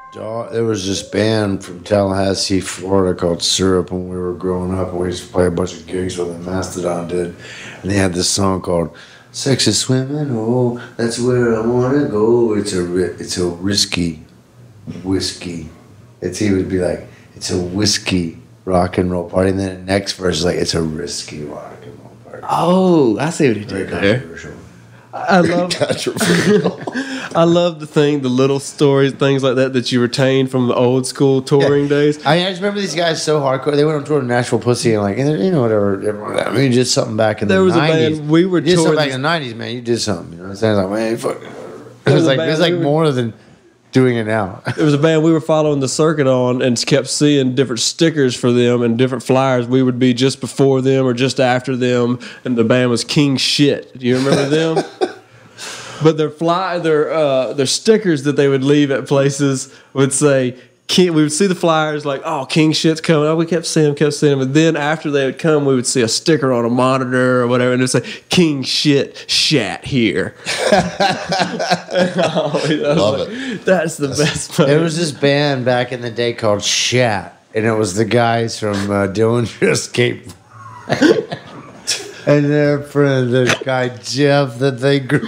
There was this band from Tallahassee, Florida called Syrup when we were growing up, and we used to play a bunch of gigs with them. Mastodon did, and they had this song called "Sex is Swimming." Oh, that's where I wanna go. It's a risky whiskey. He would be like, it's a whiskey rock and roll party, and then the next verse is like, it's a risky rock and roll party. Oh, I see what he did there. I love I love the little stories, things like that you retain from the old school touring days. I just remember these guys so hardcore. They went on tour to Nashville Pussy and whatever. I mean, you did something back in the 90s. There was a band we were touring. You did something back in the 90s, man. You did something. You know what I'm saying? Like, man, fuck. It was like more than doing it now. There was a band we were following the circuit on and kept seeing different stickers for them and different flyers. We would be just before them or just after them, and the band was King Shit. Do you remember them? But their stickers that they would leave at places would say, we would see the flyers like, oh, King Shit's coming. Oh, we kept seeing them. And then after they would come, we would see a sticker on a monitor or whatever, and it would say, King Shit shat here. Love it. That's the best part. There was this band back in the day called Shat, and it was the guys from Dillinger Escape. And their friend, this guy Jeff, that they grew.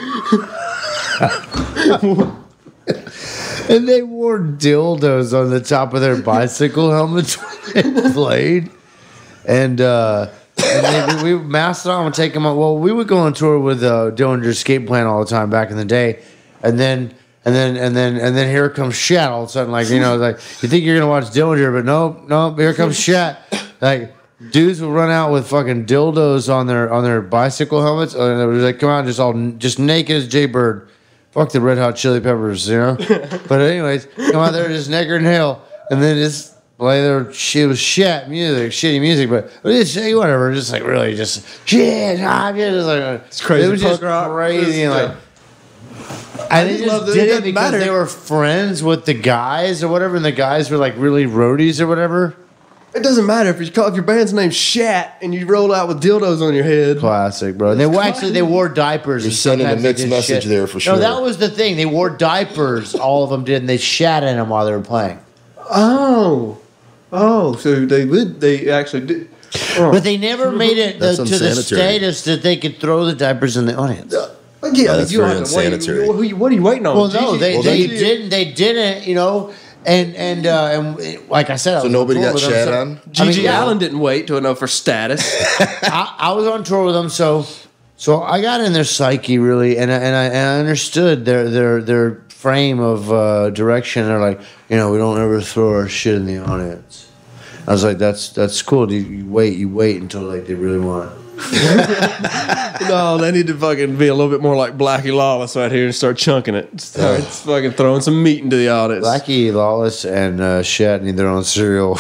And they wore dildos on the top of their bicycle helmets when they played. And we Mastodon would take them out. Well, we would go on tour with Dillinger Escape Plan all the time back in the day. And then here comes Shat all of a sudden. Like, you know, like, you think you're gonna watch Dillinger, but nope, here comes Shat. Like, dudes will run out with fucking dildos on their bicycle helmets, and they would like come out just naked as Jay Bird. Fuck the Red Hot Chili Peppers, you know. But anyways, come out there just naked in hell, and then just play their shitty music, but just say whatever, just like really just shit. Just like it's crazy. It was just crazy, and like. I just did it because they were friends with the guys or whatever, and the guys were like really roadies or whatever. It doesn't matter if your band's name's Shat and you roll out with dildos on your head. Classic, bro. They wore diapers. You're sending a mixed message there for sure. No, that was the thing. They wore diapers. All of them did, and they shat in them while they were playing. Oh, so they actually did. Oh. But they never made it to the status that they could throw the diapers in the audience. Yeah, that's very unsanitary. What are you waiting on? Well, no, they didn't. They didn't. You know. And like I said, so nobody got shat on. Gigi Allen didn't wait to know for status. I was on tour with them, so I got in their psyche really, and I understood their frame of direction. They're like, you know, we don't ever throw our shit in the audience. I was like, that's cool. You wait until like they really want it. No, they need to fucking be a little bit more like Blackie Lawless right here and start chunking it. Start fucking throwing some meat into the audience. Blackie Lawless and Shat need their own cereal.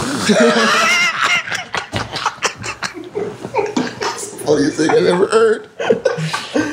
All you think I've ever heard.